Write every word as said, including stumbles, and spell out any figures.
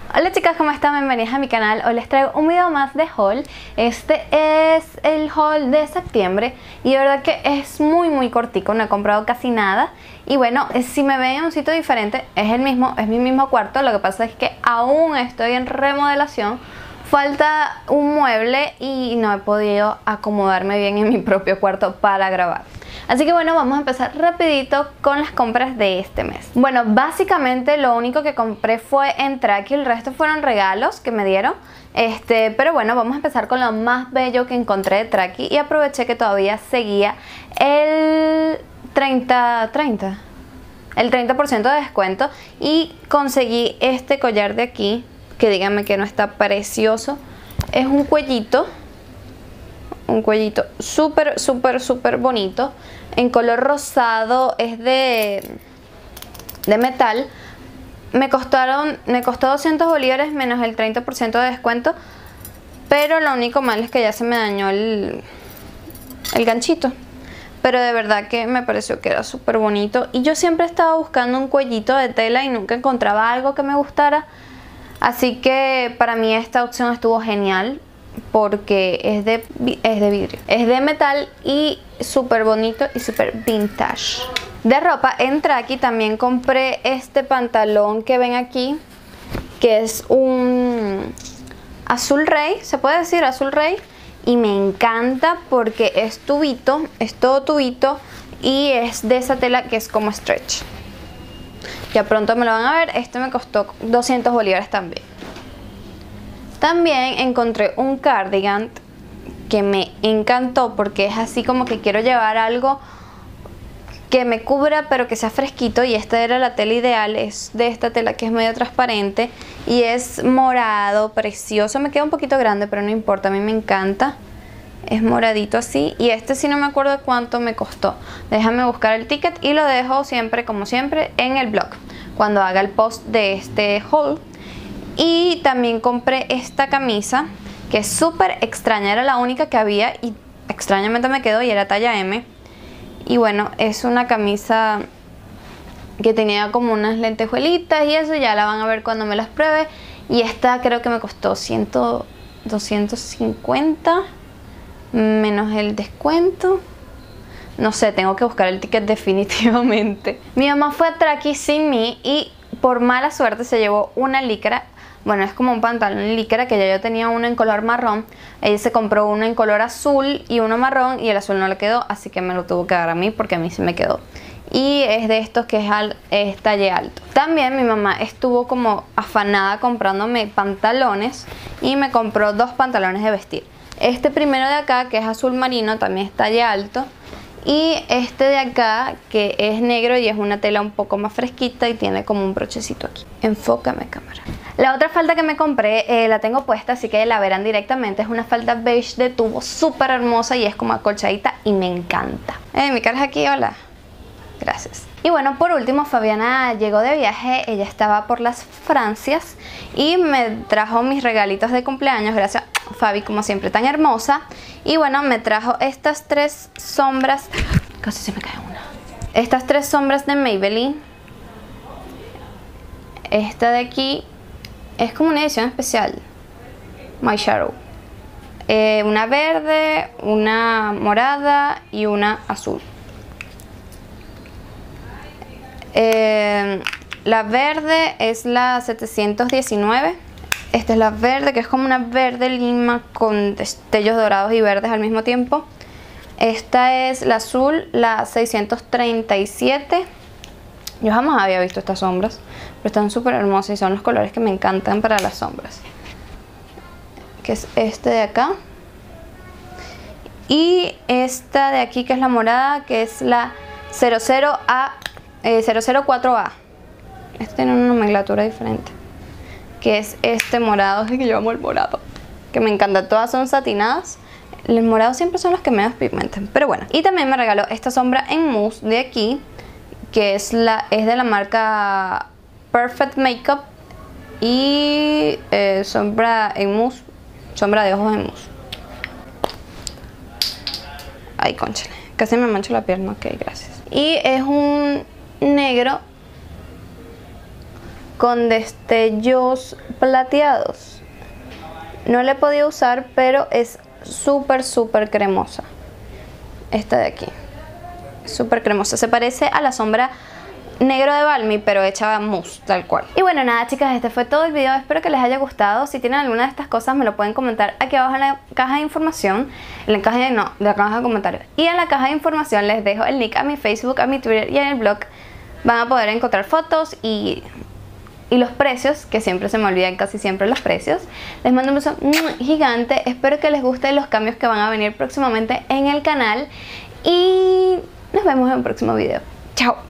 Hola chicas, ¿cómo están? Bienvenidas a mi canal. Hoy les traigo un video más de haul. Este es el haul de septiembre y de verdad que es muy muy cortico, no he comprado casi nada. Y bueno, si me ven en un sitio diferente, es el mismo, es mi mismo cuarto. Lo que pasa es que aún estoy en remodelación. Falta un mueble y no he podido acomodarme bien en mi propio cuarto para grabar. Así que bueno, vamos a empezar rapidito con las compras de este mes. Bueno, básicamente lo único que compré fue en Traki, el resto fueron regalos que me dieron. Este, pero bueno, vamos a empezar con lo más bello que encontré de Traki y aproveché que todavía seguía el treinta, treinta, el treinta por ciento de descuento y conseguí este collar de aquí, que díganme que no está precioso. Es un cuellito, un cuellito súper, súper, súper bonito, en color rosado, es de, de metal. Me costaron, me costó doscientos bolívares menos el treinta por ciento de descuento, pero lo único malo es que ya se me dañó el, el ganchito. Pero de verdad que me pareció que era súper bonito. Y yo siempre estaba buscando un cuellito de tela y nunca encontraba algo que me gustara. Así que para mí esta opción estuvo genial porque es de, es de vidrio, es de metal y súper bonito y súper vintage. De ropa en Traki también compré este pantalón que ven aquí, que es un azul rey, se puede decir azul rey, y me encanta porque es tubito, es todo tubito y es de esa tela que es como stretch. Ya pronto me lo van a ver. Este me costó doscientos bolívares también. También encontré un cardigan que me encantó porque es así como que quiero llevar algo que me cubra pero que sea fresquito, y esta era la tela ideal. Es de esta tela que es medio transparente y es morado, precioso. Me queda un poquito grande pero no importa, a mí me encanta. Es moradito así, y este sí no me acuerdo cuánto me costó. Déjame buscar el ticket y lo dejo siempre, como siempre, en el blog cuando haga el post de este haul. Y también compré esta camisa que es súper extraña, era la única que había y extrañamente me quedó y era talla eme. Y bueno, es una camisa que tenía como unas lentejuelitas y eso, ya la van a ver cuando me las pruebe. Y esta creo que me costó cien, doscientos cincuenta menos el descuento. No sé, tengo que buscar el ticket definitivamente. Mi mamá fue a Traki sin mí y por mala suerte se llevó una licra. Bueno, es como un pantalón licra, que ya yo tenía uno en color marrón. Ella se compró uno en color azul y uno marrón, y el azul no le quedó, así que me lo tuvo que dar a mí porque a mí sí me quedó. Y es de estos que es, al, es talle alto. También mi mamá estuvo como afanada comprándome pantalones y me compró dos pantalones de vestir. Este primero de acá, que es azul marino, también es talle alto. Y este de acá, que es negro y es una tela un poco más fresquita y tiene como un brochecito aquí. Enfócame, cámara. La otra falda que me compré, eh, la tengo puesta, así que la verán directamente. Es una falda beige de tubo, súper hermosa y es como acolchadita y me encanta. Eh, mi cara es aquí, hola. Gracias. Y bueno, por último, Fabiana llegó de viaje. Ella estaba por las Francias y me trajo mis regalitos de cumpleaños. Gracias, Fabi, como siempre, tan hermosa. Y bueno, me trajo estas tres sombras. Casi se me cae una. Estas tres sombras de Maybelline. Esta de aquí es como una edición especial, My Shadow. Eh, una verde, una morada y una azul. Eh, la verde es la setecientos diecinueve. Esta es la verde, que es como una verde lima con destellos dorados y verdes al mismo tiempo. Esta es la azul, la seiscientos treinta y siete. Yo jamás había visto estas sombras, pero están súper hermosas y son los colores que me encantan para las sombras. Que es este de acá. Y esta de aquí, que es la morada, que es la cero cero A. Eh, cero cero cuatro A. Este tiene una nomenclatura diferente, que es este morado, que yo amo el morado, que me encanta. Todas son satinadas. Los morados siempre son los que menos pigmentan, pero bueno. Y también me regaló esta sombra en mousse de aquí, que es, la, es de la marca Perfect Makeup. Y eh, sombra en mousse, sombra de ojos en mousse. Ay, cónchale, casi me mancho la pierna. Ok, gracias. Y es un negro con destellos plateados. No la he podido usar, pero es súper, súper cremosa. Esta de aquí. Súper cremosa. Se parece a la sombra negro de Balmy, pero hecha mousse, tal cual. Y bueno, nada, chicas, este fue todo el video. Espero que les haya gustado. Si tienen alguna de estas cosas, me lo pueden comentar aquí abajo en la caja de información. En la caja de, no, de la caja de comentarios. Y en la caja de información les dejo el link a mi Facebook, a mi Twitter y en el blog. Van a poder encontrar fotos y... y los precios, que siempre se me olvidan casi siempre los precios. Les mando un beso gigante. Espero que les gusten los cambios que van a venir próximamente en el canal. Y nos vemos en un próximo video. Chao.